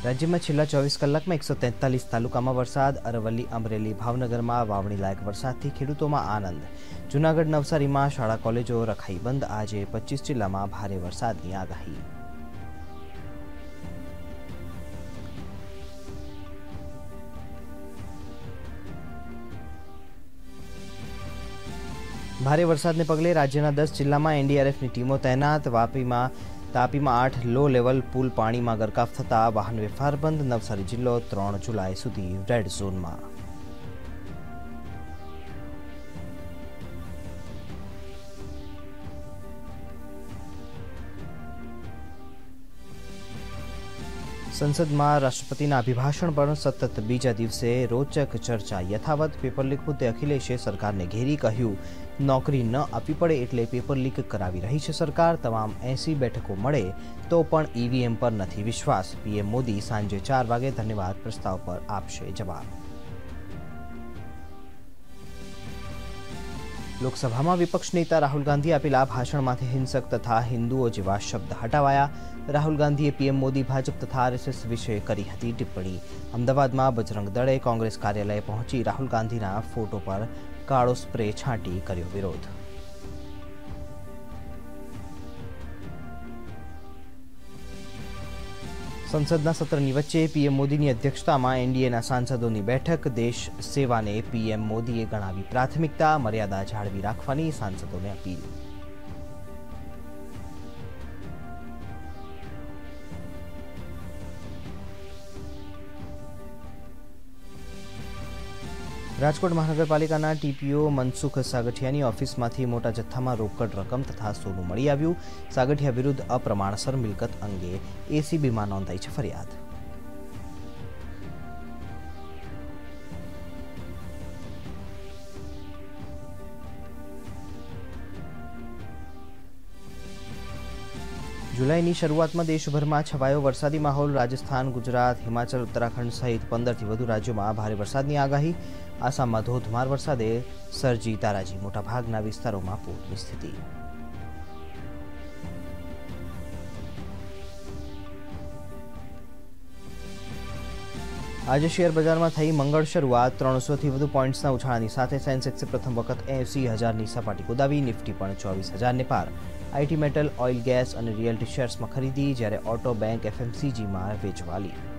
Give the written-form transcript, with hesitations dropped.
राज्य में छेल्ला 24 कलाक में 143 तालुका में वरसाद। अरवली, अमरेली, भावनगर में वावणी लायक वरसाद थी खेडूतों में आनंद। जूनागढ़, नवसारी में शाळा कॉलेजों रखाई बंद। आज 25 जिला में भारे वरसादनी आगाही। भारे वरसादने पगले राज्यना 10 जिला में एनडीआरएफनी टीमों तैनात। तापी में 8 लो लेवल पुल पानी में गरकाव थता वाहन व्यवहार बंद। नवसारी जिल्लो 3 जुलाई सुधी रेड झोन में। संसद में राष्ट्रपतिना अभिभाषण पर सतत बीजा दिवसे रोचक चर्चा यथावत। पेपर लीक मुद्दे अखिलेशे सरकार ने घेरी कह્યું नौकरी न आपी पड़े एटले पेपर लीक करावी रही है सरकार। तमाम 80 बैठकों मळे तो पण ईवीएम पर नहीं विश्वास। पीएम मोदी सांजे 4 वागे धन्यवाद प्रस्ताव पर आपशे जवाब। लोकसभा में विपक्ष नेता राहुल गांधी आपेला भाषण में हिंसक तथा हिंदुओं जेवा शब्द हटावाया। राहुल गांधीए पीएम मोदी, भाजप तथा आरएसएस विषय करी हती टिप्पणी। अमदावाद में बजरंग दळे कांग्रेस कार्यालय पहुंची राहुल गांधीना फोटो पर काळो स्प्रे छांटी कर्यो विरोध। संसदना सत्रनी वच्चे पीएम मोदीनी अध्यक्षतामां एनडीएना सांसदोनी बैठक। देश सेवाने पीएम मोदीए गणावी प्राथमिकता। मर्यादा जाळवी राखवानी सांसदोने अपील। राजकोट महानगरपालिकाना टीपीओ मनसुख सागठियानी ऑफिसमांथी मोटा जथ्थामां रोकड़ रकम तथा सोનું મળી આવ્યું। सागठिया विरुद्ध अप्रमाणसर मिलकत अंगे एसीबीमां नोंधाई છે ફરિયાદ। जुलाईनी शुरुआत में देशभर में छवायो वरसादी माहौल। राजस्थान, गुजरात, हिमाचल, उत्तराखंड सहित 15 થી વધુ राज्यों में भारे वरसादनी आगाही। आसाम में धोधमार वरसादे सरजी ताराजी मोटाभागना विस्तारों में पूરની स्थिति। आज शेयर बजार में थई मंगल शुरुआत। 300 થી વધુ पॉइंट्सना उछाळानी साथे सेंसेक्से प्रथम वखत 80,000 सपाटी कूदावी। निफ्टी पण 24,000 ने पार। आईटी, मेटल, ऑयल, गैस और रियल्टी शेर्स में खरीदी, જ્યારે ऑटो, बैंक, एफएमसीजी में वेचवाली।